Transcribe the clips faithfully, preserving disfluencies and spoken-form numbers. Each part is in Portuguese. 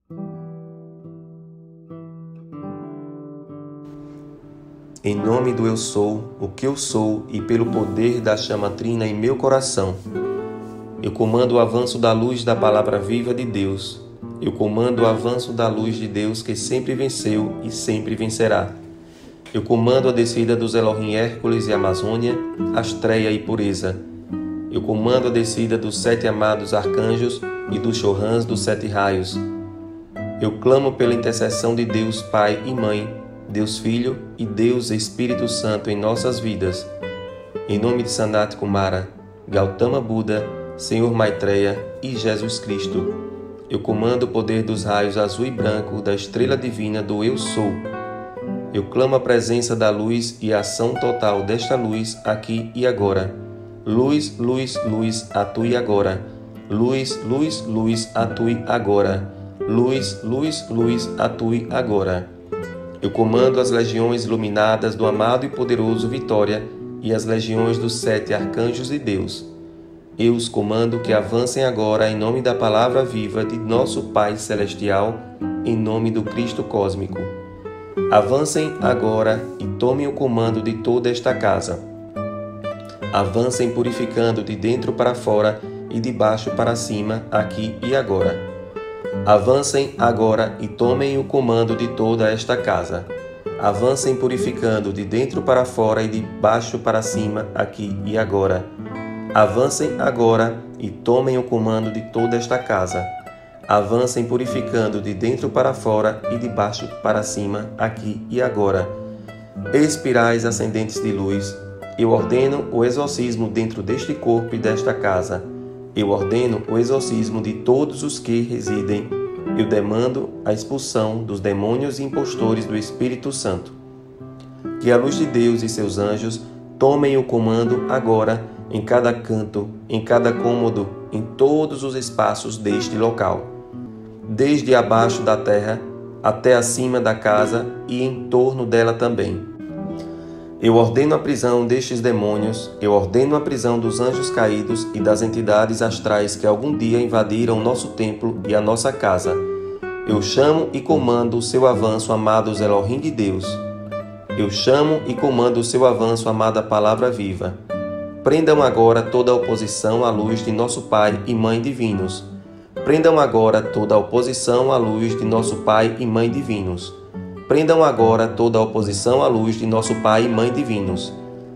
Em nome do Eu Sou, o que eu sou, e pelo poder da chama trina em meu coração, eu comando o avanço da luz da palavra viva de Deus. Eu comando o avanço da luz de Deus que sempre venceu e sempre vencerá. Eu comando a descida dos Elohim Hércules e Amazônia, Astreia e Pureza. Eu comando a descida dos sete amados arcanjos e dos chorrãs dos sete raios. Eu clamo pela intercessão de Deus Pai e Mãe, Deus Filho e Deus Espírito Santo em nossas vidas. Em nome de Sanat Kumara, Gautama Buda, Senhor Maitreya e Jesus Cristo, eu comando o poder dos raios azul e branco da estrela divina do Eu Sou. Eu clamo a presença da luz e a ação total desta luz aqui e agora. Luz, luz, luz, atue agora. Luz, luz, luz, atue agora. Luz, luz, luz, atue agora. Eu comando as legiões iluminadas do amado e poderoso Vitória e as legiões dos sete arcanjos de Deus. Eu os comando que avancem agora em nome da palavra viva de nosso Pai Celestial, em nome do Cristo Cósmico. Avancem agora e tomem o comando de toda esta casa. Avancem purificando de dentro para fora e de baixo para cima, aqui e agora. Avancem agora e tomem o comando de toda esta casa. Avancem purificando de dentro para fora e de baixo para cima, aqui e agora. Avancem agora e tomem o comando de toda esta casa. Avancem purificando de dentro para fora e de baixo para cima, aqui e agora. Espirais ascendentes de luz, eu ordeno o exorcismo dentro deste corpo e desta casa. Eu ordeno o exorcismo de todos os que residem. Eu demando a expulsão dos demônios e impostores do Espírito Santo. Que a luz de Deus e seus anjos tomem o comando agora em cada canto, em cada cômodo, em todos os espaços deste local, desde abaixo da terra até acima da casa e em torno dela também. Eu ordeno a prisão destes demônios, eu ordeno a prisão dos anjos caídos e das entidades astrais que algum dia invadiram nosso templo e a nossa casa. Eu chamo e comando o seu avanço, amados Elohim de Deus. Eu chamo e comando o seu avanço, amada Palavra Viva. Prendam agora toda a oposição à luz de nosso Pai e Mãe divinos. Prendam agora toda a oposição à luz de nosso Pai e Mãe divinos. Prendam agora toda a oposição à luz de nosso Pai e Mãe divinos.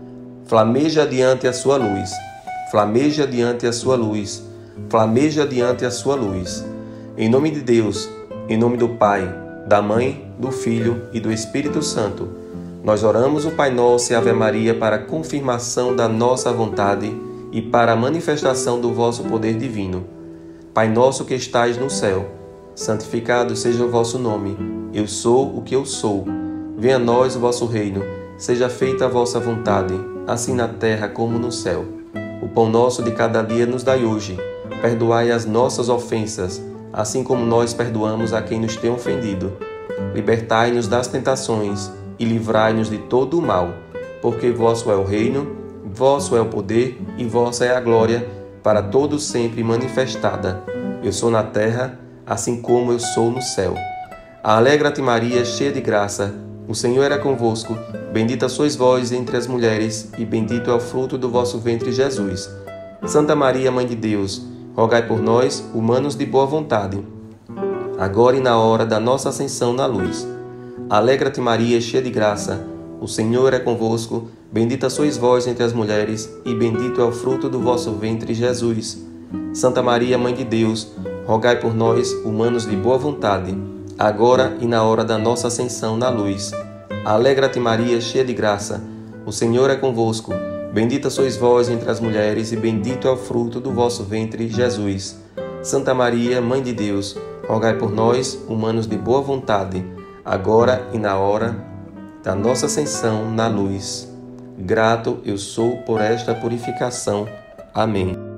Flameja diante a sua luz. Flameja diante a sua luz. Flameja diante a sua luz. Em nome de Deus, em nome do Pai, da Mãe, do Filho e do Espírito Santo, nós oramos o Pai Nosso e Ave Maria para a confirmação da nossa vontade e para a manifestação do vosso poder divino. Pai nosso que estais no céu, santificado seja o vosso nome. Eu sou o que eu sou. Venha a nós o vosso reino. Seja feita a vossa vontade, assim na terra como no céu. O pão nosso de cada dia nos dai hoje. Perdoai as nossas ofensas, assim como nós perdoamos a quem nos tem ofendido. Libertai-nos das tentações e livrai-nos de todo o mal, porque vosso é o reino, vosso é o poder e vossa é a glória, para todos sempre manifestada. Eu sou na terra, assim como eu sou no céu. Alegra-te, Maria, cheia de graça. O Senhor é convosco. Bendita sois vós entre as mulheres, e bendito é o fruto do vosso ventre, Jesus. Santa Maria, Mãe de Deus, rogai por nós, humanos de boa vontade, agora e na hora da nossa ascensão na luz. Alegra-te, Maria, cheia de graça. O Senhor é convosco. Bendita sois vós entre as mulheres, e bendito é o fruto do vosso ventre, Jesus. Santa Maria, Mãe de Deus, rogai por nós, humanos de boa vontade, agora e na hora da nossa ascensão na luz. Alegra-te, Maria, cheia de graça. O Senhor é convosco. Bendita sois vós entre as mulheres, e bendito é o fruto do vosso ventre, Jesus. Santa Maria, Mãe de Deus, rogai por nós, humanos de boa vontade, agora e na hora da nossa ascensão na luz. Grato eu sou por esta purificação. Amém.